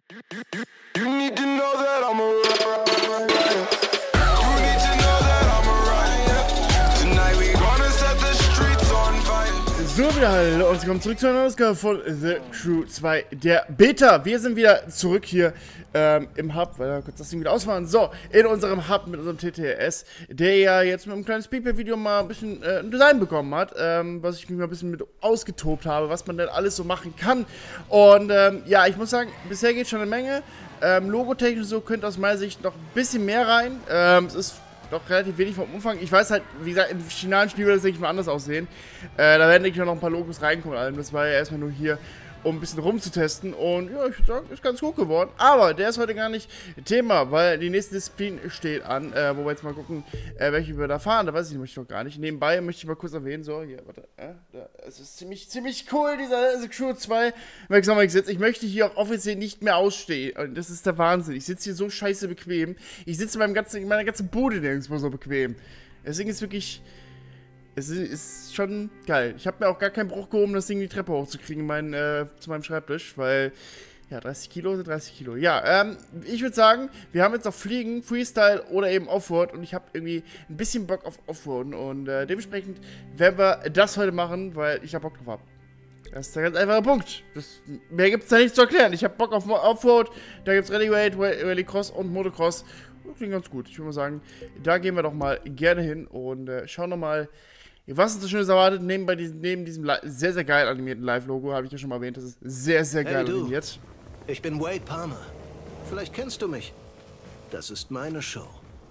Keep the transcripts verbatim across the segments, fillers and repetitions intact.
You need to know that I'm alright. You need to know that I'm alright. Tonight we gonna set the streets on fire. So, wieder hallo und willkommen zurück zu einer Ausgabe von The Crew zwei, der Beta. Wir sind wieder zurück hier ähm, im Hub, weil wir kurz das Ding wieder ausmachen. So, in unserem Hub mit unserem T T S, der ja jetzt mit einem kleinen Speedplay-Video mal ein bisschen äh, ein Design bekommen hat, ähm, was ich mich mal ein bisschen mit ausgetobt habe, was man denn alles so machen kann. Und ähm, ja, ich muss sagen, bisher geht schon eine Menge. Ähm, Logotechnisch so könnte aus meiner Sicht noch ein bisschen mehr rein. Ähm, es ist doch relativ wenig vom Umfang. Ich weiß halt, wie gesagt, im finalen Spiel wird das, denke ich, mal anders aussehen. Äh, da werden, denke ich, noch ein paar Logos reinkommen. Also das war ja erstmal nur hier, um ein bisschen rumzutesten. Und ja, ich würde sagen, ist ganz gut geworden. Aber der ist heute gar nicht Thema, weil die nächste Disziplin steht an, äh, wo wir jetzt mal gucken, äh, welche wir da fahren. Da weiß ich nämlich noch gar nicht. Nebenbei möchte ich mal kurz erwähnen, so, hier, warte, äh, da, es ist ziemlich, ziemlich cool, dieser The Crew zwei. Ich möchte hier auch offiziell nicht mehr ausstehen. Und das ist der Wahnsinn. Ich sitze hier so scheiße bequem. Ich sitze in, meinem ganzen, in meiner ganzen Bude nirgendwo so bequem. Deswegen ist wirklich... Es ist schon geil. Ich habe mir auch gar keinen Bruch gehoben, das Ding die Treppe hochzukriegen mein, äh, zu meinem Schreibtisch, weil, ja, dreißig Kilo sind dreißig Kilo. Ja, ähm, ich würde sagen, wir haben jetzt noch Fliegen, Freestyle oder eben Offroad und ich habe irgendwie ein bisschen Bock auf Offroad und äh, dementsprechend werden wir das heute machen, weil ich da Bock drauf habe. Das ist der ganz einfache Punkt. Das, mehr gibt es da nicht zu erklären. Ich habe Bock auf Offroad, da gibt es Rallye-Raid, Rallycross und Motocross. Das klingt ganz gut. Ich würde mal sagen, da gehen wir doch mal gerne hin und äh, schauen nochmal, was uns so Schönes erwartet, neben, bei diesem, neben diesem sehr, sehr geil animierten Live-Logo, habe ich ja schon mal erwähnt, das ist sehr, sehr geil hey, animiert. Ich bin Wade Palmer. Vielleicht kennst du mich. Das ist meine Show.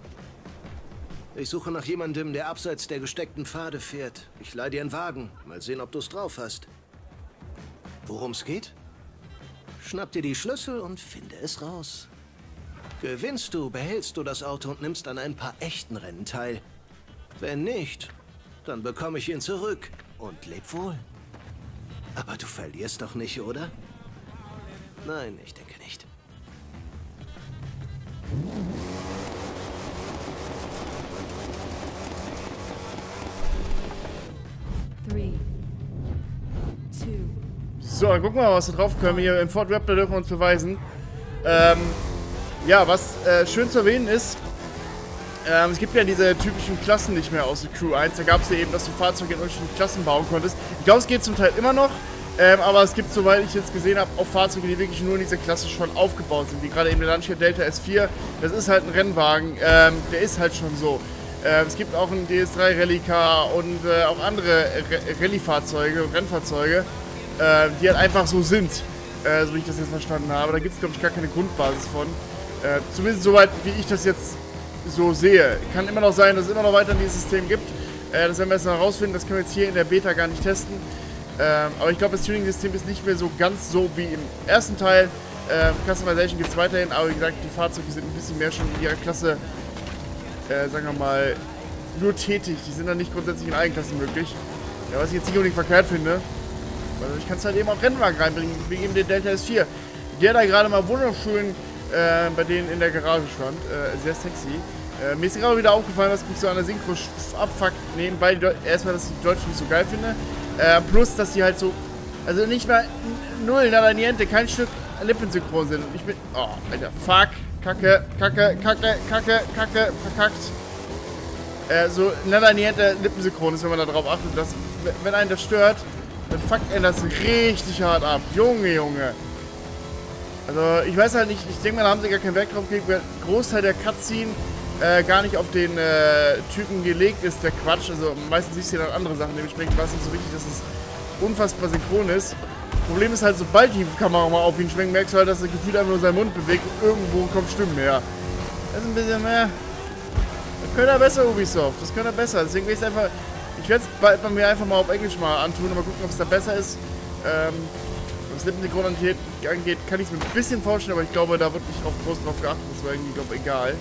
Ich suche nach jemandem, der abseits der gesteckten Pfade fährt. Ich leih dir einen Wagen. Mal sehen, ob du es drauf hast. Worum's geht? Schnapp dir die Schlüssel und finde es raus. Gewinnst du, behältst du das Auto und nimmst an ein paar echten Rennen teil. Wenn nicht, dann bekomme ich ihn zurück und leb wohl. Aber du verlierst doch nicht, oder? Nein, ich denke nicht. Three, two. So, dann gucken wir mal, was wir drauf können. Hier im Ford Raptor dürfen wir uns beweisen. Ähm, ja, was äh, schön zu erwähnen ist, Ähm, es gibt ja diese typischen Klassen nicht mehr aus der Crew eins. Da gab es ja eben, dass du Fahrzeuge in unterschiedlichen Klassen bauen konntest. Ich glaube, es geht zum Teil immer noch. Ähm, aber es gibt, soweit ich jetzt gesehen habe, auch Fahrzeuge, die wirklich nur in dieser Klasse schon aufgebaut sind. Wie gerade eben der Lancia Delta S vier. Das ist halt ein Rennwagen. Ähm, der ist halt schon so. Ähm, es gibt auch einen D S drei Rally Car und äh, auch andere Rallye-Fahrzeuge und Rennfahrzeuge, äh, die halt einfach so sind. Äh, so wie ich das jetzt verstanden habe. Da gibt es, glaube ich, gar keine Grundbasis von. Äh, zumindest soweit, wie ich das jetzt so sehe. Kann immer noch sein, dass es immer noch weiter dieses System gibt. Äh, das werden wir jetzt noch herausfinden. Das können wir jetzt hier in der Beta gar nicht testen. Ähm, aber ich glaube, das Tuning-System ist nicht mehr so ganz so wie im ersten Teil. Ähm, Customization gibt es weiterhin, aber wie gesagt, die Fahrzeuge sind ein bisschen mehr schon in ihrer Klasse, äh, sagen wir mal, nur tätig. Die sind dann nicht grundsätzlich in Eigenklassen möglich. Ja, was ich jetzt nicht unbedingt verkehrt finde. Also ich kann es halt eben auch Rennwagen reinbringen, wie eben den Delta S vier. Der da gerade mal wunderschön Äh, bei denen in der Garage stand. Äh, sehr sexy. Äh, mir ist gerade wieder aufgefallen, was mich so an der Synchro abfuckt. Nebenbei, erstmal, dass ich die Deutschen nicht so geil finde. Äh, plus, dass die halt so, also nicht mal null, nada niente, kein Stück lippensynchron sind. Und ich bin, oh, Alter, fuck, kacke, kacke, kacke, kacke, kacke, verkackt. Äh, so nada niente lippensynchron ist, wenn man da drauf achtet. Dass, wenn einen das stört, dann fuckt einen das richtig hart ab. Junge, Junge. Also, ich weiß halt nicht, ich denke mal, da haben sie gar keinen Wert drauf gelegt, weil ein Großteil der Cutscene äh, gar nicht auf den äh, Typen gelegt ist, der Quatsch. Also, meistens siehst du dann andere Sachen, dementsprechend war es nicht so wichtig, dass es unfassbar synchron ist. Problem ist halt, sobald die Kamera mal auf ihn schwenkt, merkst du halt, dass er gefühlt einfach nur seinen Mund bewegt und irgendwo kommt Stimmen her. Das ist ein bisschen mehr. Das könnte er besser, Ubisoft, das könnte er besser. Deswegen will ich es einfach, ich werde es bald bei mir einfach mal auf Englisch mal antun und mal gucken, ob es da besser ist. Ähm, Was Lippensynchron angeht, kann ich es mir ein bisschen vorstellen, aber ich glaube, da wird nicht auch groß drauf geachtet. Das war irgendwie, glaube ich, egal.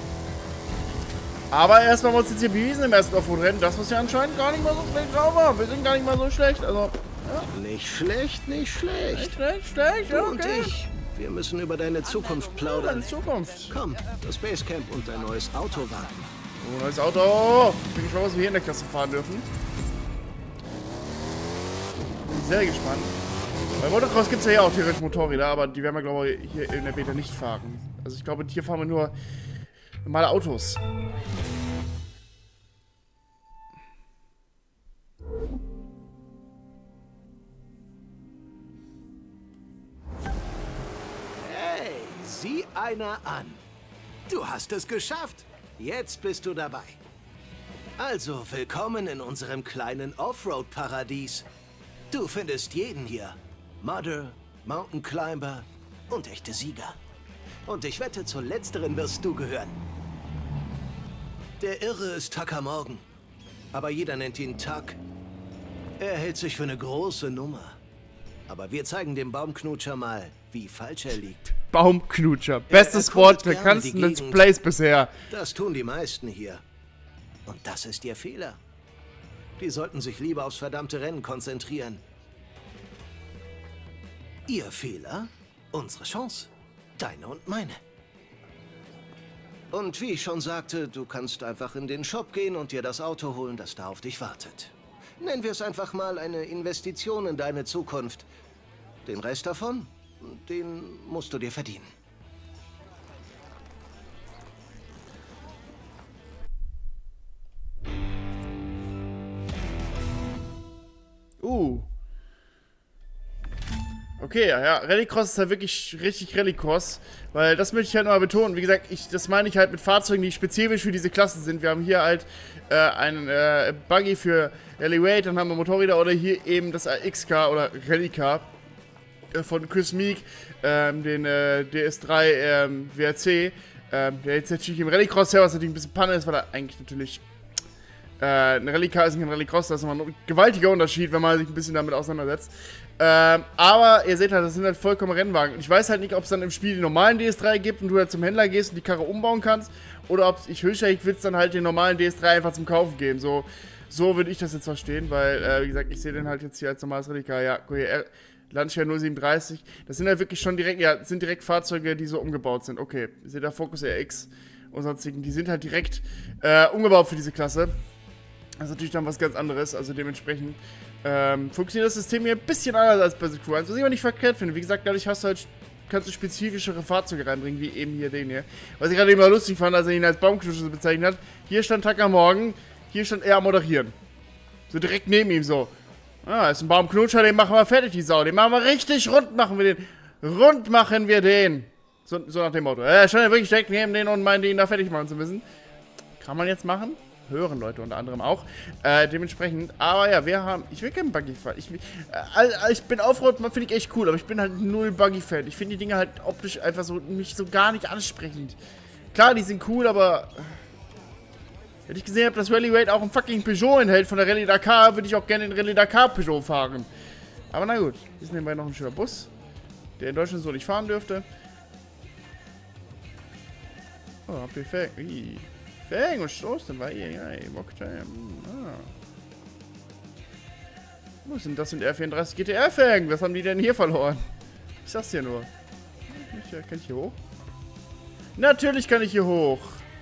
Aber erstmal haben wir uns jetzt hier bewiesen im ersten Offroad-Rennen, dass wir es ja anscheinend gar nicht mal so schlecht drauf haben. Wir sind gar nicht mal so schlecht, also... Ja. Nicht schlecht, nicht schlecht. Nicht schlecht, schlecht, Du okay. und ich, wir müssen über deine Zukunft plaudern. Deine Zukunft. Komm, das Basecamp und dein neues Auto warten. Oh, neues Auto. Bin gespannt, was wir hier in der Klasse fahren dürfen. Bin sehr gespannt. Bei Motocross gibt es ja hier auch theoretisch Motorräder, aber die werden wir, glaube ich, hier in der Beta nicht fahren. Also ich glaube, hier fahren wir nur normale Autos. Hey, sieh einer an. Du hast es geschafft. Jetzt bist du dabei. Also, willkommen in unserem kleinen Offroad-Paradies. Du findest jeden hier. Modder, Mountain Climber und echte Sieger. Und ich wette, zu letzteren wirst du gehören. Der Irre ist Tucker Morgan. Aber jeder nennt ihn Tuck. Er hält sich für eine große Nummer. Aber wir zeigen dem Baumknutscher mal, wie falsch er liegt. Baumknutscher. Bestes Wort der ganzen Let's Plays bisher. Das tun die meisten hier. Und das ist ihr Fehler. Die sollten sich lieber aufs verdammte Rennen konzentrieren. Ihr Fehler, unsere Chance. Deine und meine. Und wie ich schon sagte, du kannst einfach in den Shop gehen und dir das Auto holen, das da auf dich wartet. Nennen wir es einfach mal eine Investition in deine Zukunft. Den Rest davon, den musst du dir verdienen. Uh. Okay, ja, ja, Rallycross ist halt wirklich richtig Rallycross, weil das möchte ich halt mal betonen. Wie gesagt, ich, das meine ich halt mit Fahrzeugen, die spezifisch für diese Klasse sind. Wir haben hier halt äh, einen äh, Buggy für Rally-Raid, dann haben wir Motorräder oder hier eben das X-Car oder Rally-Car äh, von Chris Meek, ähm, den äh, D S drei ähm, W R C, ähm, der jetzt natürlich im Rallycross her, was natürlich ein bisschen Panne ist, weil er eigentlich natürlich äh, ein Rally-Car ist und kein Rallycross, das ist immer ein gewaltiger Unterschied, wenn man sich ein bisschen damit auseinandersetzt. Ähm, aber ihr seht halt, das sind halt vollkommen Rennwagen. Und ich weiß halt nicht, ob es dann im Spiel den normalen D S drei gibt und du halt zum Händler gehst und die Karre umbauen kannst. Oder ob ich höchstwahrscheinlich will es dann halt den normalen D S drei einfach zum Kaufen geben. So, so würde ich das jetzt verstehen, weil, äh, wie gesagt, ich sehe den halt jetzt hier als normales Rallye-Car. Ja, guck hier, Lancia null siebenunddreißig. Das sind halt wirklich schon direkt, ja, sind direkt Fahrzeuge, die so umgebaut sind. Okay, ihr seht da Focus R X und sonstigen, die sind halt direkt äh, umgebaut für diese Klasse. Das ist natürlich dann was ganz anderes, also dementsprechend ähm, funktioniert das System hier ein bisschen anders als bei The Crew eins, was ich aber nicht verkehrt finde. Wie gesagt, dadurch hast du halt, kannst du spezifischere Fahrzeuge reinbringen, wie eben hier den hier. Was ich gerade eben mal lustig fand, als er ihn als Baumknutscher bezeichnet hat. Hier stand Tucker Morgan, hier stand er am Moderieren. So direkt neben ihm so. Ah, ist ein Baumknutscher, den machen wir fertig, die Sau. Den machen wir richtig rund, machen wir den. Rund machen wir den. So, so nach dem Motto. Er stand ja wirklich direkt neben den und meinte, ihn da fertig machen zu müssen. Kann man jetzt machen? Hören Leute unter anderem auch. Äh, dementsprechend. Aber ja, wir haben. Ich will keinen Buggy fahren. Ich, äh, ich bin Offroad, finde ich echt cool, aber ich bin halt null Buggy-Fan. Ich finde die Dinge halt optisch einfach so nicht so gar nicht ansprechend. Klar, die sind cool, aber. Wenn ich gesehen habe, dass Rally Raid auch ein fucking Peugeot enthält von der Rallye Dakar, würde ich auch gerne den Rallye Dakar Peugeot fahren. Aber na gut. Hier ist nebenbei noch ein schöner Bus, der in Deutschland so nicht fahren dürfte. Oh, habt ihr Fang. Fang, was stoßt denn? Weil ihr, ja, Mocktail. Ah. Was sind das? Sind R vierunddreißig G T R Fang? Was haben die denn hier verloren? Ich sag's dir nur. Ich, kann ich hier hoch? Natürlich kann ich hier hoch.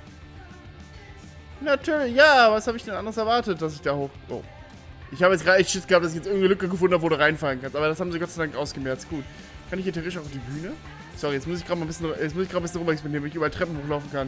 Natürlich, ja, was habe ich denn anderes erwartet, dass ich da hoch... Oh. Ich habe jetzt gerade echt Schiss gehabt, dass ich jetzt irgendeine Lücke gefunden habe, wo du reinfallen kannst. Aber das haben sie Gott sei Dank ausgemerzt. Gut. Kann ich hier theoretisch auf die Bühne? Sorry, jetzt muss ich gerade mal ein bisschen, jetzt muss ich gerade ein bisschen rum experimentieren, damit ich überall Treppen hochlaufen kann.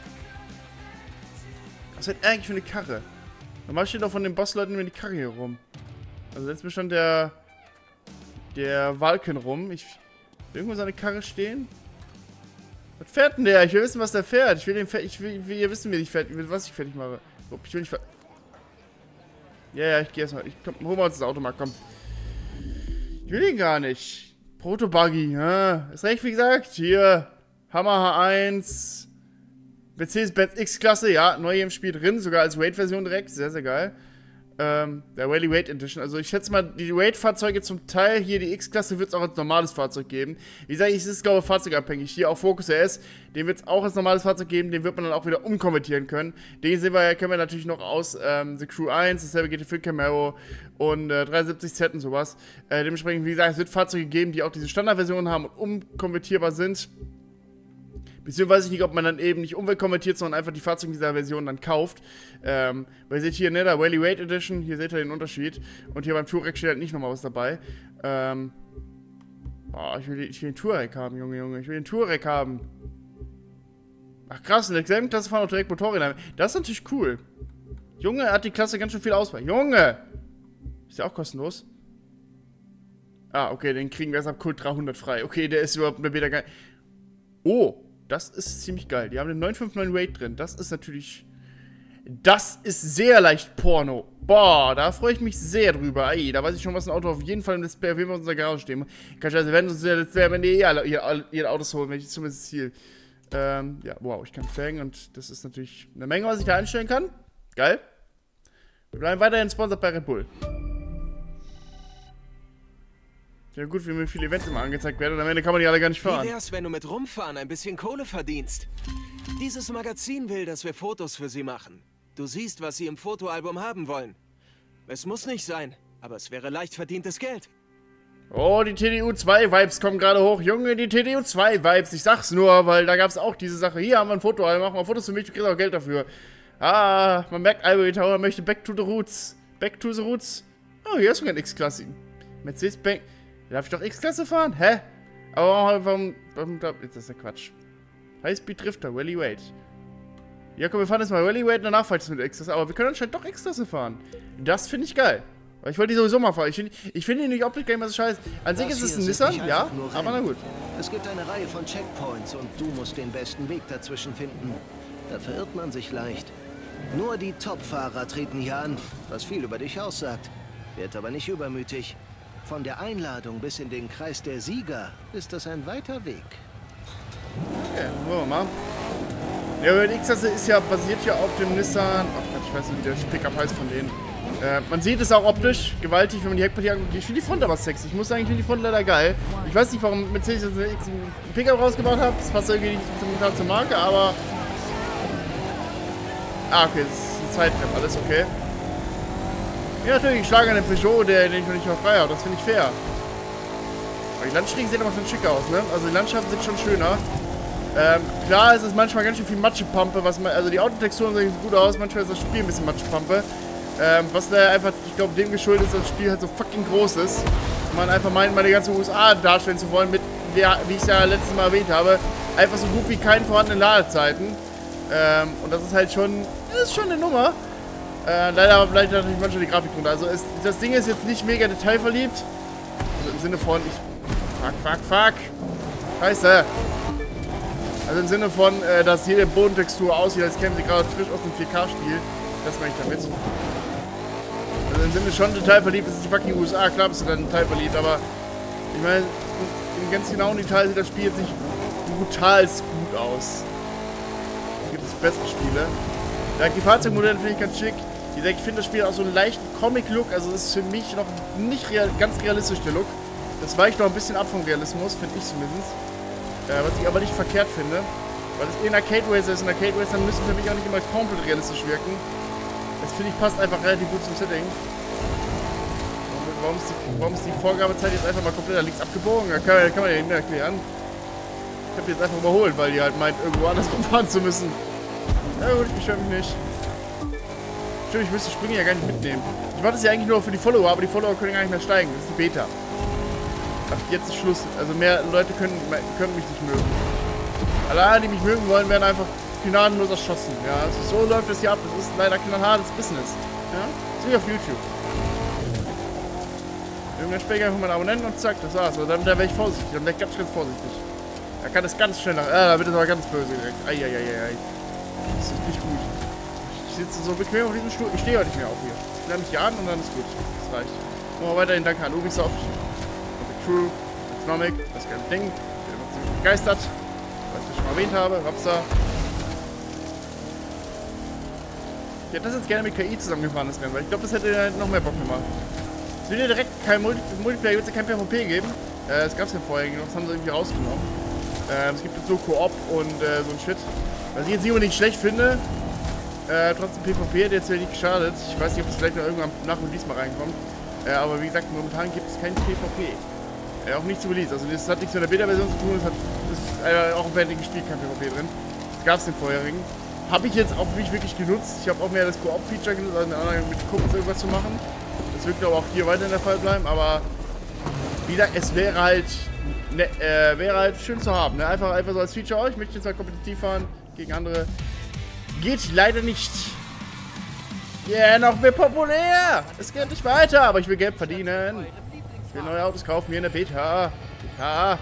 Was ist eigentlich für eine Karre? Normal steht doch von den Bossleuten immer die Karre hier rum. Also letztes Mal stand der... Der Walken rum. Ich... Irgendwo seine Karre stehen? Was fährt denn der? Ich will wissen, was der fährt. Ich will den ich will, ich will ihr wissen, wie ich fertig, was ich fertig mache. Ich will nicht fer Ja, ja, ich geh erstmal. Ich komm, hol mal uns das Auto mal, komm. Ich will ihn gar nicht. Proto-Buggy, ja. Ist recht, wie gesagt. Hier. Hammer H eins. Mercedes-Benz X-Klasse, ja, neu hier im Spiel drin, sogar als Raid-Version direkt, sehr, sehr geil. Ähm, der Rally Raid Edition, also ich schätze mal, die Raid-Fahrzeuge zum Teil, hier die X-Klasse wird es auch als normales Fahrzeug geben. Wie gesagt, es ist, glaube ich, fahrzeugabhängig. Hier auch Focus R S, den wird es auch als normales Fahrzeug geben, den wird man dann auch wieder umkonvertieren können. Den sehen wir, kennen wir natürlich noch aus ähm, The Crew eins, dasselbe G T vier Camaro und äh, dreihundertsiebzig Z und sowas. Äh, dementsprechend, wie gesagt, es wird Fahrzeuge geben, die auch diese Standardversionen haben und umkonvertierbar sind. Beziehungsweise weiß ich nicht, ob man dann eben nicht umweltkonvertiert, sondern einfach die Fahrzeuge dieser Version dann kauft. Ähm, weil ihr seht hier, ne, der Rally Raid Edition, hier seht ihr den Unterschied. Und hier beim Tourex steht halt nicht nochmal was dabei. Ähm, Boah, ich will, ich will den Touareg haben, Junge, Junge. Ich will den Touareg haben. Ach krass, in derselben Klasse fahren auch direkt Motorräder. Das ist natürlich cool. Junge, hat die Klasse ganz schön viel Auswahl. Junge! Ist der auch kostenlos? Ah, okay, den kriegen wir erst ab Kult dreihundert frei. Okay, der ist überhaupt eine Beta geil. Oh, das ist ziemlich geil. Die haben den neun fünf neun Raid drin. Das ist natürlich... Das ist sehr leicht Porno. Boah, da freue ich mich sehr drüber. Ey, da weiß ich schon, was ein Auto auf jeden Fall im Display auf jeden Fall in unserer Garage stehen muss. Kann ich also, wenn uns jetzt wenn die eh alle ihre, ihre Autos holen, wenn ich zumindest Ziel. Ähm, ja, wow, ich kann felgen und das ist natürlich eine Menge, was ich da einstellen kann. Geil. Wir bleiben weiterhin sponsert bei Red Bull. Ja gut, wie mir viele Events immer angezeigt werden und am Ende kann man die alle gar nicht fahren. Wie wär's, wenn du mit Rumfahren ein bisschen Kohle verdienst? Dieses Magazin will, dass wir Fotos für sie machen. Du siehst, was sie im Fotoalbum haben wollen. Es muss nicht sein, aber es wäre leicht verdientes Geld. Oh, die T D U zwei Vibes kommen gerade hoch. Junge, die T D U zwei Vibes. Ich sag's nur, weil da gab's auch diese Sache. Hier haben wir ein Fotoalbum, machen wir Fotos für mich, du kriegst auch Geld dafür. Ah, man merkt, Ivory Tower möchte back to the roots. Back to the roots. Oh, hier ist sogar ein X-Klasse. Mercedes Bank. Darf ich doch X-Klasse fahren? Hä? Aber warum, warum, warum, das ist ja Quatsch. Highspeed Drifter, Rally Wait. Ja, komm, wir fahren jetzt mal Rally Wait und danach fahren wir mit X-Klasse. Aber wir können anscheinend doch X-Klasse fahren. Das finde ich geil. Weil ich wollte die sowieso mal fahren. Ich finde ich find die nicht optisch gar nicht mehr so scheiße. An sich Das ist es hier ein sind Nissan, nicht ja, einfach nur aber na Rennen. gut. Es gibt eine Reihe von Checkpoints und du musst den besten Weg dazwischen finden. Da verirrt man sich leicht. Nur die Top-Fahrer treten hier an, was viel über dich aussagt. Werd aber nicht übermütig. Von der Einladung bis in den Kreis der Sieger ist das ein weiter Weg. Okay, wollen wir mal. Ja, die X-Klasse ist ja basiert ja auf dem Nissan. Ach Gott, ich weiß nicht, wie der Pickup heißt von denen. Äh, man sieht es auch optisch gewaltig, wenn man die Heckpartie anguckt. Ich finde die Front aber sexy. Ich muss sagen, ich finde die Front leider geil. Ich weiß nicht, warum Mercedes jetzt einen Pickup rausgebaut hat. Das passt irgendwie nicht zum, zur Marke, aber... Ah, okay, das ist ein Zeittreff, alles okay. Ja, natürlich, ich schlage einen Peugeot, der, den ich noch nicht mal frei habe. Das finde ich fair. Aber die Landstriche sehen aber schon schicker aus, ne? Also die Landschaften sind schon schöner. Ähm, klar ist es manchmal ganz schön viel Matschepampe, was man, also die Autotexturen sehen gut aus, manchmal ist das Spiel ein bisschen Matschepampe. Ähm, was da einfach, ich glaube, dem geschuldet ist, dass das Spiel halt so fucking groß ist. Und man einfach meint, meine ganze U S A darstellen zu wollen, mit, der, wie ich es ja letztes Mal erwähnt habe, einfach so gut wie keine vorhandenen Ladezeiten. Ähm, und das ist halt schon, das ist schon eine Nummer. Äh, leider bleibt natürlich manchmal die Grafik drunter. Also ist, das Ding ist jetzt nicht mega detailverliebt. Also im Sinne von, ich, fuck, fuck, fuck. Scheiße. Also im Sinne von, äh, dass jede Bodentextur aussieht, als kämen sie gerade frisch aus dem vier K Spiel. Das meine ich damit. Also im Sinne schon detailverliebt, das ist die fucking U S A, klar bist du dann detailverliebt, aber ich meine, in ganz genauen Detail sieht das Spiel jetzt nicht brutal gut aus. Gibt es bessere Spiele. Ja, die Fahrzeugmodelle finde ich ganz schick. Wie gesagt, ich finde das Spiel auch so einen leichten Comic-Look, also es ist für mich noch nicht real, ganz realistisch der Look. Das weicht noch ein bisschen ab vom Realismus, finde ich zumindest. Äh, was ich aber nicht verkehrt finde. Weil es eh ein Arcade Racer ist und Arcade Racer müssen für mich auch nicht immer komplett realistisch wirken. Das finde ich passt einfach relativ gut zum Setting. Und warum ist, die, warum ist die Vorgabezeit jetzt einfach mal komplett links abgebogen? Da kann, kann man ja nicht mehr erklären. Ich habe die jetzt einfach überholt, weil die halt meint, irgendwo anders rumfahren zu müssen. Ja gut, ich höre mich nicht. Stimmt, ich müsste Springen ja gar nicht mitnehmen. Ich mache das ja eigentlich nur für die Follower, aber die Follower können gar nicht mehr steigen. Das ist die Beta. Ab jetzt ist Schluss. Also mehr Leute können, können mich nicht mögen. Alle, die mich mögen wollen, werden einfach gnadenlos erschossen. Ja, also so läuft das hier ab. Das ist leider knallhartes Business. Ja, so wie auf YouTube. Irgendwann später ich einfach mal Abonnenten und zack, das war's. Also dann, dann wäre ich vorsichtig. Dann wäre ich ganz, ganz vorsichtig. Da kann es ganz schnell nach. Ah, da wird es aber ganz böse direkt. Eieieiei. Das ist nicht gut. Ich sitze so bequem auf diesem Stuhl. Ich stehe heute nicht mehr auf hier. Ich lerne mich hier an und dann ist gut. Das reicht. Nochmal weiterhin danke an Ubisoft. Und die Crew. Economic. Das ganze Ding. Ich bin immer ziemlich begeistert. Was ich schon mal erwähnt habe. Rapsa. Ich hätte das jetzt gerne mit K I zusammengefahren, das Rennen, weil ich glaube, das hätte noch mehr Bock gemacht. Es wird ja direkt kein Multi Multiplayer, wird es ja kein PvP geben. Äh, das gab es ja vorher noch, das haben sie irgendwie rausgenommen. Äh, es gibt jetzt so Koop und äh, so ein Shit. Was ich jetzt nicht unbedingt schlecht finde, äh, trotzdem PvP hat jetzt ja nicht geschadet. Ich weiß nicht, ob es vielleicht noch irgendwann nach Release mal reinkommt. Äh, aber wie gesagt, momentan gibt es kein PvP. Äh, auch nicht zu Release. Also das hat nichts mit der Beta-Version zu tun, das hat das ist äh, auch im fertigen Spiel kein PvP drin. Das gab es im vorherigen. Habe ich jetzt auch nicht wirklich genutzt. Ich habe auch mehr das Koop-Feature genutzt, also mit Kumpels irgendwas zu machen. Das wird glaube ich auch hier weiter in der Fall bleiben, aber wie gesagt, es wäre halt ne, äh, wäre halt schön zu haben. Ne? Einfach, einfach so als Feature. Oh, ich möchte jetzt mal kompetitiv fahren gegen andere. Geht leider nicht. Ja, yeah, noch mehr populär. Es geht nicht weiter, aber ich will Geld verdienen. Ich will neue Autos kaufen hier in der Beta. Ja.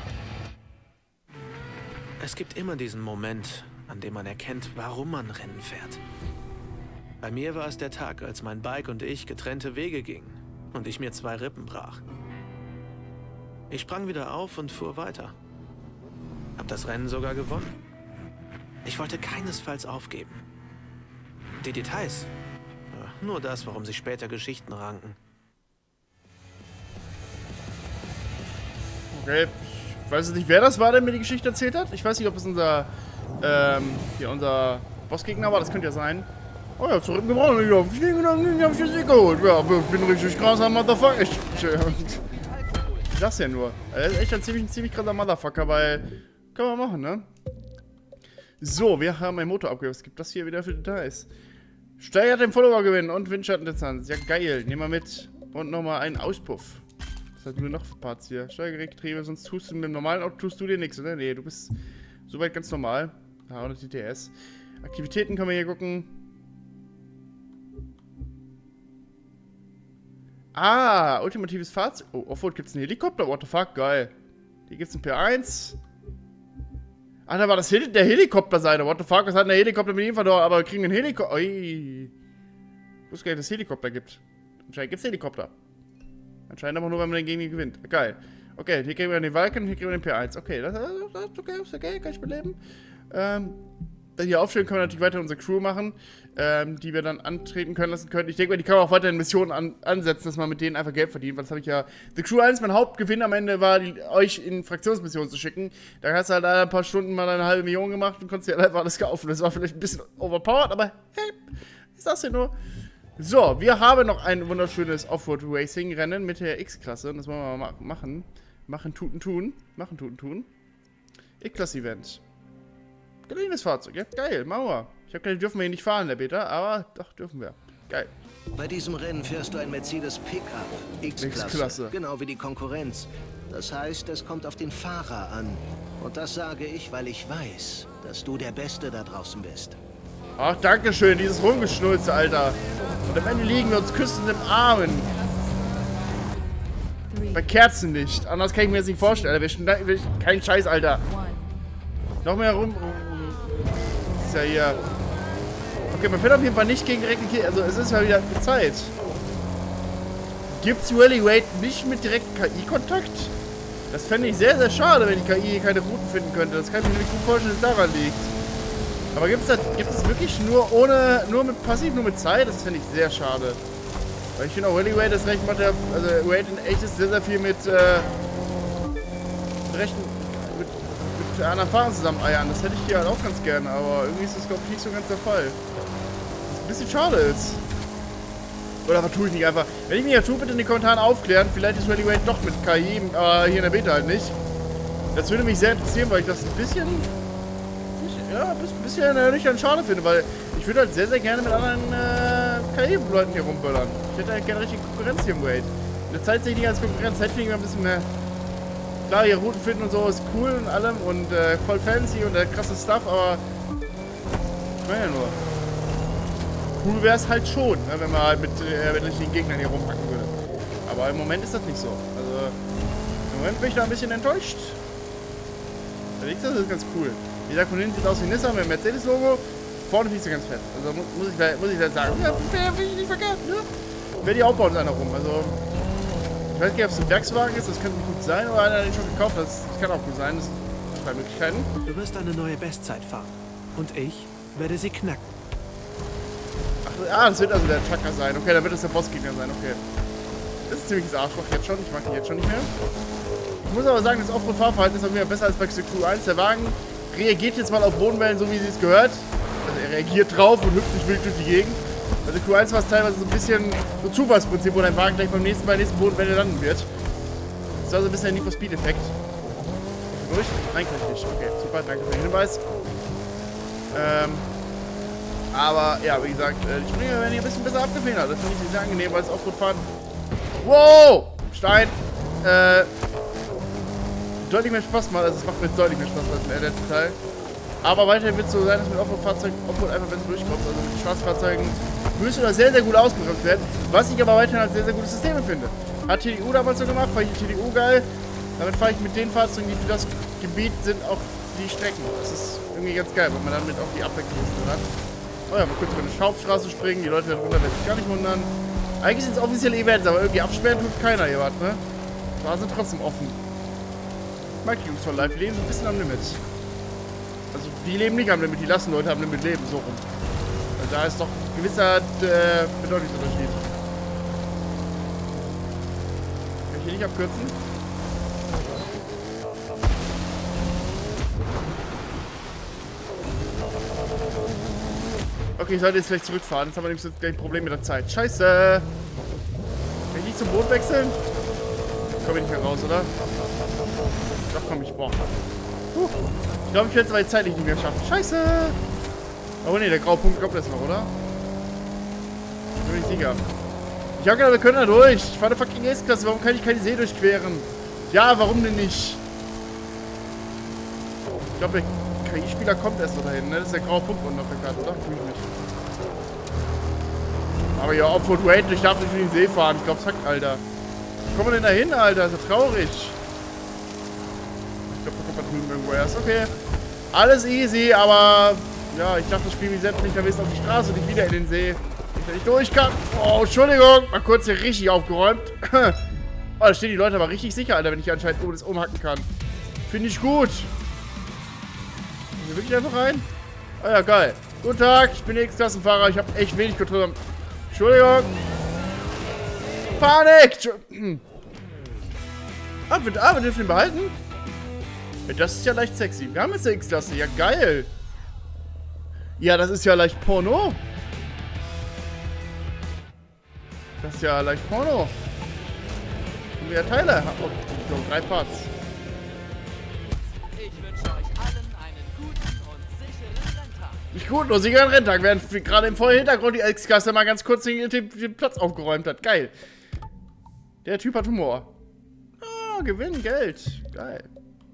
Es gibt immer diesen Moment, an dem man erkennt, warum man Rennen fährt. Bei mir war es der Tag, als mein Bike und ich getrennte Wege gingen und ich mir zwei Rippen brach. Ich sprang wieder auf und fuhr weiter. Hab das Rennen sogar gewonnen. Ich wollte keinesfalls aufgeben. Die Details, ja, nur das, warum sich später Geschichten ranken. Okay, ich weiß nicht, wer das war, der mir die Geschichte erzählt hat. Ich weiß nicht, ob es unser, ähm, hier unser Bossgegner war, das könnte ja sein. Oh ja, zurückgebracht, ich hab fliegen, dann hab ich das geholt. Ja, ich bin richtig krasser Motherfucker. Ich, das ja nur. Er ist echt ein ziemlich, ein ziemlich krasser Motherfucker, weil, kann man machen, ne? So, wir haben ein Motor abgegeben. Was gibt das hier wieder für Details? Steigert den Follower gewinnen und Windschattendistanz. Ja, geil. Nehmen wir mit. Und nochmal einen Auspuff. Was hat nur noch für Parts hier? Steuergerät, Getriebe, sonst tust du mit dem normalen Auto tust du dir nichts, oder? Nee, du bist soweit ganz normal. Ja, und die T S. Aktivitäten können wir hier gucken. Ah, ultimatives Fahrzeug. Oh, Offroad gibt's einen Helikopter. What the fuck, geil. Hier gibt's einen P eins. Ah, da war das Heli der Helikopter-Seite. What the fuck, was hat denn der Helikopter mit ihm verloren? Aber wir kriegen einen Helikopter. Ui. Ich wusste gar nicht, dass es Helikopter gibt. Anscheinend gibt's Helikopter. Anscheinend aber nur, wenn man den Gegner gewinnt. Geil. Okay, hier kriegen wir den Vulcan, hier kriegen wir den P eins. Okay, das, das ist okay, ist okay, kann ich beleben. Ähm, hier aufstellen können wir natürlich weiter unsere Crew machen, ähm, die wir dann antreten können lassen können. Ich denke mal, die kann man auch weiterhin Missionen an, ansetzen, dass man mit denen einfach Geld verdient, weil das habe ich ja... The Crew eins, mein Hauptgewinn am Ende war, die, euch in Fraktionsmissionen zu schicken. Da hast du halt ein paar Stunden mal eine halbe Million gemacht und konntest dir halt einfach alles kaufen. Das war vielleicht ein bisschen overpowered, aber hey, ich sag's dir nur. So, wir haben noch ein wunderschönes Offroad-Racing-Rennen mit der X-Klasse. Und das wollen wir mal machen. Machen, tuten, tun. Machen, tuten, tun. X-Klasse-Event. Geliehenes Fahrzeug, ja? Geil, machen wir. Ich hab gedacht, dürfen wir hier nicht fahren, der Beta, aber doch, dürfen wir. Geil. Bei diesem Rennen fährst du ein Mercedes Pickup X-Klasse. X-Klasse. Genau wie die Konkurrenz. Das heißt, es kommt auf den Fahrer an. Und das sage ich, weil ich weiß, dass du der Beste da draußen bist. Ach, danke schön, dieses Rumgeschnulze, Alter. Und am Ende liegen wir uns küssend im Armen. Bei Kerzenlicht. Anders kann ich mir das nicht vorstellen. Alter. Wir, wir, kein Scheiß, Alter. Noch mehr rum. Ist ja hier. Okay, man fährt auf jeden Fall nicht gegen direkten Kill. Also, es ist ja wieder Zeit. Gibt's Rally Raid nicht mit direktem K I-Kontakt? Das fände ich sehr, sehr schade, wenn die K I keine Routen finden könnte. Das kann ich mir nämlich gut vorstellen, dass es daran liegt. Aber gibt es das, gibt es wirklich nur ohne, nur mit Passiv, nur mit Zeit? Das finde ich sehr schade. Weil ich finde auch Rally Raid ist recht, macht der, also Raid in echt ist sehr, sehr viel mit, äh, mit rechten, mit, mit einer Erfahrung zusammen eiern. Das hätte ich hier halt auch ganz gerne, aber irgendwie ist das, glaube ich, nicht so ganz der Fall. Was ein bisschen schade ist. Oder was tue ich nicht einfach? Wenn ich mich ja tue, bitte in den Kommentaren aufklären. Vielleicht ist Rally Raid doch mit K I, aber hier in der Beta halt nicht. Das würde mich sehr interessieren, weil ich das ein bisschen... Ja, ein bisschen äh, nüchtern schade finde, weil ich würde halt sehr, sehr gerne mit anderen äh, K I-Leuten hier rumböllern. Ich hätte halt gerne richtig Konkurrenz hier im Raid. In der Zeit sehe ich nicht als Konkurrenz, halt kriegen wir ein bisschen mehr. Klar, hier Routen finden und so ist cool und allem und äh, voll fancy und äh, krasse Stuff, aber ich meine ja nur. Cool wäre es halt schon, ne, wenn man halt mit, äh, mit richtigen Gegnern hier rumhacken würde. Aber im Moment ist das nicht so. Also im Moment bin ich da ein bisschen enttäuscht. Das ist ganz cool. Wie gesagt, von hinten sieht aus wie Nissan mit dem Mercedes-Logo. Vorne finde ich sie ganz fett. Also muss, muss, ich, muss ich halt sagen. Ja, finde ich nicht verkehrt, ne? Wer die aufbauen, ist einer rum. Also, ich weiß nicht, ob es ein Werkswagen ist, das könnte gut sein, oder einer, den schon gekauft hat. Das kann auch gut sein, das sind zwei Möglichkeiten. Du wirst eine neue Bestzeit fahren. Und ich werde sie knacken. Ach, ah, das wird also der Trucker sein. Okay, dann wird es der Bossgegner sein, okay. Das ist ziemliches Arschloch jetzt schon. Ich mag die jetzt schon nicht mehr. Ich muss aber sagen, das Offroad-Fahrverhalten ist auf jeden Fall besser als bei The Crew eins. Der Wagen reagiert jetzt mal auf Bodenwellen, so wie sie es gehört. Also er reagiert drauf und hüpft nicht wild durch die Gegend. Also Crew eins war es teilweise so ein bisschen so Zufallsprinzip, wo dein Wagen gleich beim nächsten, bei der nächsten Bodenwelle landen wird. Das war so ein bisschen der Need for Speed Effekt. Durch? Nein, kann ich nicht. Okay, super, danke für den Hinweis. Ähm, aber ja, wie gesagt, die Springer werden hier ein bisschen besser abgefedert. Das finde ich sehr angenehm, weil es Offroad fahren. Wow! Stein! Äh. deutlich mehr Spaß macht. Also es macht mir deutlich mehr Spaß als im letzten Teil. Aber weiterhin wird es so sein, dass mit Offroad-Fahrzeugen Offroad einfach besser durchkommt. Also mit Schwarzfahrzeugen müsste das sehr, sehr gut ausgebremst werden. Was ich aber weiterhin als sehr, sehr gutes System finde. Hat T D U damals so gemacht, fand ich die T D U geil. Damit fahre ich mit den Fahrzeugen, die für das Gebiet sind, auch die Strecken. Das ist irgendwie ganz geil, weil man damit auch die Abwechslung hat. Oh ja, mal kurz über eine Hauptstraße springen, die Leute da drunter werden sich gar nicht wundern. Eigentlich sind es offizielle Events, aber irgendwie absperren tut keiner hier was, ne? Da sind trotzdem offen. Ich mag die Jungs von Live, die leben so ein bisschen am Limit. Also die leben nicht am Limit, die lassen Leute am Limit leben, so rum. Also da ist doch ein gewisser äh, Bedeutungsunterschied. Kann ich hier nicht abkürzen? Okay, ich sollte jetzt vielleicht zurückfahren. Jetzt haben wir nämlich gleich ein Problem mit der Zeit. Scheiße! Kann ich nicht zum Boot wechseln? Komme ich nicht mehr raus, oder? Doch, komm ich. Boah. Puh. Ich glaube, ich werde es aber zeitlich nicht mehr schaffen. Scheiße! Oh ne, der graue Punkt kommt jetzt noch, oder? Ich bin nicht sicher. Ich hab gedacht, wir können da durch. Ich fahre eine fucking S-Klasse. Warum kann ich keine See durchqueren? Ja, warum denn nicht? Ich glaube, der K I-Spieler kommt erst so dahin, ne? Das ist der graue Punkt unten auf der Karte, oder? Tue ich nicht. Aber ja, Offroad Wait, ich darf nicht in den See fahren. Ich glaube, zack, Alter. Wo kommen wir denn da hin, Alter? Das ist ja traurig. Ich glaube, da kommt man drüben irgendwo erst. Okay. Alles easy, aber ja, ich dachte, das Spiel wie selbst nicht, da bist auf die Straße und nicht wieder in den See. Wenn ich durch kann. Oh, Entschuldigung. Mal kurz hier richtig aufgeräumt. Oh, da stehen die Leute aber richtig sicher, Alter, wenn ich anscheinend oben das umhacken kann. Finde ich gut. Hier wirklich einfach rein? Ah ja, geil. Guten Tag, ich bin X-Klassenfahrer. Ich habe echt wenig Kontrolle. Entschuldigung. Panik! Ah, wir, ah, wir dürfen ihn behalten? Ja, das ist ja leicht sexy. Wir haben jetzt eine X-Klasse. Ja, geil. Ja, das ist ja leicht Porno. Das ist ja leicht Porno. Und mehr Teile. Oh, so, drei Parts. Ich wünsche euch allen einen guten und sicheren Renntag. Nicht gut, nur sicheren Renntag, während gerade im vollen Hintergrund die X-Klasse mal ganz kurz den, den, den Platz aufgeräumt hat. Geil. Der Typ hat Humor. Ah, Gewinn, Geld. Geil.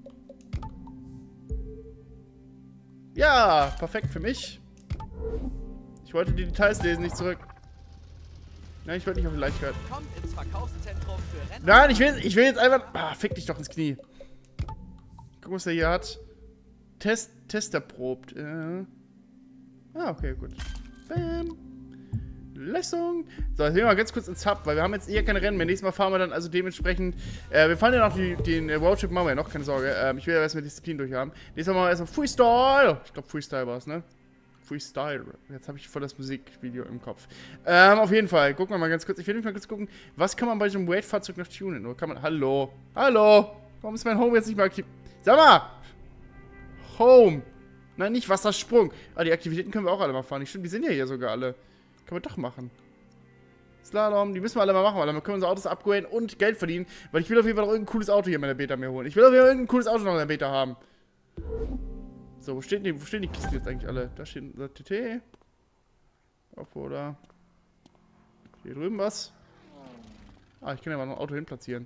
Ja, perfekt für mich. Ich wollte die Details lesen, nicht zurück. Nein, ich wollte nicht auf die Leichtigkeit. Kommt ins Verkaufszentrum für Rennen. Nein, ich will, ich will jetzt einfach... Ah, fick dich doch ins Knie. Guck, was der hier hat. Test, Test erprobt. Äh. Ah, okay, gut. Bam. Leistung. So, jetzt gehen wir mal ganz kurz ins Hub, weil wir haben jetzt eher keine Rennen mehr. Nächstes Mal fahren wir dann also dementsprechend... Äh, wir fahren ja noch die, den Roadtrip, machen wir ja noch, keine Sorge. Ähm, ich will ja erstmal Disziplin durch haben. Nächstes Mal machen wir erstmal Freestyle. Ich glaube, Freestyle war es, ne? Freestyle. Jetzt habe ich voll das Musikvideo im Kopf. Ähm, auf jeden Fall. Gucken wir mal ganz kurz. Ich will mal kurz gucken, was kann man bei so einem Raid-Fahrzeug noch tunen? Oder kann man... Hallo? Hallo? Warum ist mein Home jetzt nicht mehr aktiv? Sag mal! Home! Nein, nicht Wassersprung. Ah, die Aktivitäten können wir auch alle mal fahren. Stimmt, die sind ja hier sogar alle. Können wir doch machen. Slalom, die müssen wir alle mal machen, weil dann können wir unsere Autos upgraden und Geld verdienen. Weil ich will auf jeden Fall noch irgendein cooles Auto hier in meiner Beta mir holen. Ich will auf jeden Fall irgendein cooles Auto noch in der Beta haben. So, wo stehen die, wo stehen die Kisten jetzt eigentlich alle? Da steht unser T T. Auf, oder? Hier drüben was? Ah, ich kann ja mal noch ein Auto hin platzieren.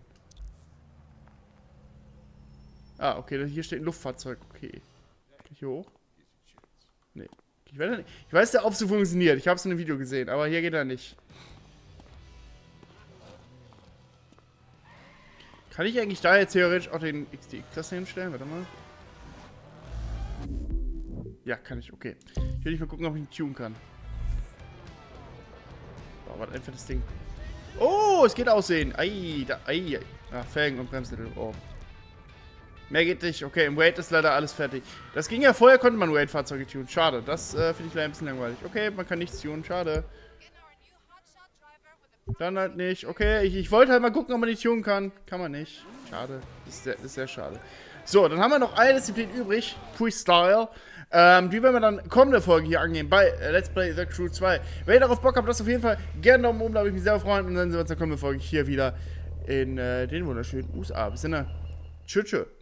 Ah, okay, hier steht ein Luftfahrzeug. Okay. Kann ich hier hoch? Nee. Ich weiß, nicht. Ich weiß, der Aufzug funktioniert. Ich habe es in einem Video gesehen, aber hier geht er nicht. Kann ich eigentlich da jetzt theoretisch auch den X D X-Klasse hinstellen? Warte mal. Ja, kann ich. Okay. Ich will nicht mal gucken, ob ich ihn tunen kann. Oh, was einfach das Ding. Oh, es geht aussehen. Ei, da, ei, ei. Ah, Felgen und Bremsmittel. Oh. Mehr geht nicht. Okay, im Raid ist leider alles fertig. Das ging ja vorher, konnte man Raid-Fahrzeuge tunen. Schade. Das äh, finde ich leider ein bisschen langweilig. Okay, man kann nichts tunen. Schade. Dann halt nicht. Okay, ich, ich wollte halt mal gucken, ob man die tunen kann. Kann man nicht. Schade. Das ist sehr, das ist sehr schade. So, dann haben wir noch eine Disziplin übrig. Freestyle. Ähm, die werden wir dann kommende Folge hier angehen bei äh, Let's Play The Crew zwei. Wenn ihr darauf Bock habt, lasst auf jeden Fall gerne Daumen oben, da würde ich mich sehr freuen. Und dann sehen wir uns in der kommenden Folge hier wieder in äh, den wunderschönen U S A. Bis dann. Tschüss. Tschüss.